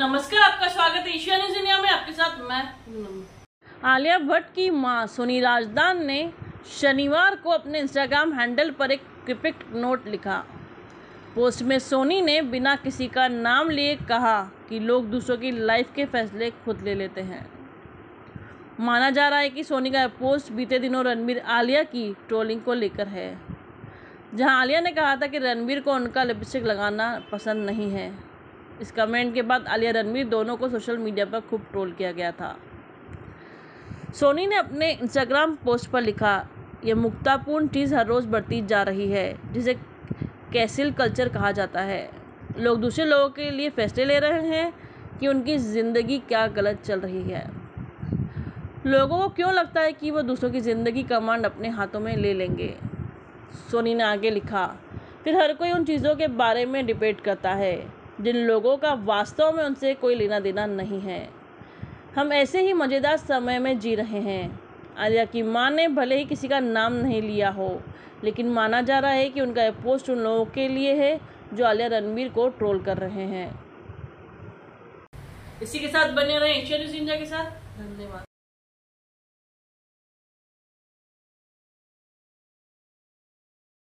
नमस्कार, आपका स्वागत है एशिया न्यूज इंडिया में। आपके साथ मैं आलिया भट्ट की मां सोनी राजदान ने शनिवार को अपने इंस्टाग्राम हैंडल पर एक क्रिप्टिक नोट लिखा। पोस्ट में सोनी ने बिना किसी का नाम लिए कहा कि लोग दूसरों की लाइफ के फैसले खुद ले लेते हैं। माना जा रहा है कि सोनी का पोस्ट बीते दिनों रणबीर आलिया की ट्रोलिंग को लेकर है, जहां आलिया ने कहा था कि रणबीर को उनका लिपस्टिक लगाना पसंद नहीं है। इस कमेंट के बाद आलिया रणबीर दोनों को सोशल मीडिया पर खूब ट्रोल किया गया था। सोनी ने अपने इंस्टाग्राम पोस्ट पर लिखा, यह मुक्तापूर्ण चीज़ हर रोज़ बढ़ती जा रही है, जिसे कैंसिल कल्चर कहा जाता है। लोग दूसरे लोगों के लिए फैसले ले रहे हैं कि उनकी ज़िंदगी क्या गलत चल रही है। लोगों को क्यों लगता है कि वह दूसरों की ज़िंदगी कमांड अपने हाथों में ले लेंगे। सोनी ने आगे लिखा, फिर हर कोई उन चीज़ों के बारे में डिबेट करता है जिन लोगों का वास्तव में उनसे कोई लेना देना नहीं है। हम ऐसे ही मज़ेदार समय में जी रहे हैं। आलिया की मां ने भले ही किसी का नाम नहीं लिया हो, लेकिन माना जा रहा है कि उनका यह पोस्ट उन लोगों के लिए है जो आलिया रणबीर को ट्रोल कर रहे हैं। इसी के साथ बने रहें एशिया न्यूज इंडिया के साथ। धन्यवाद।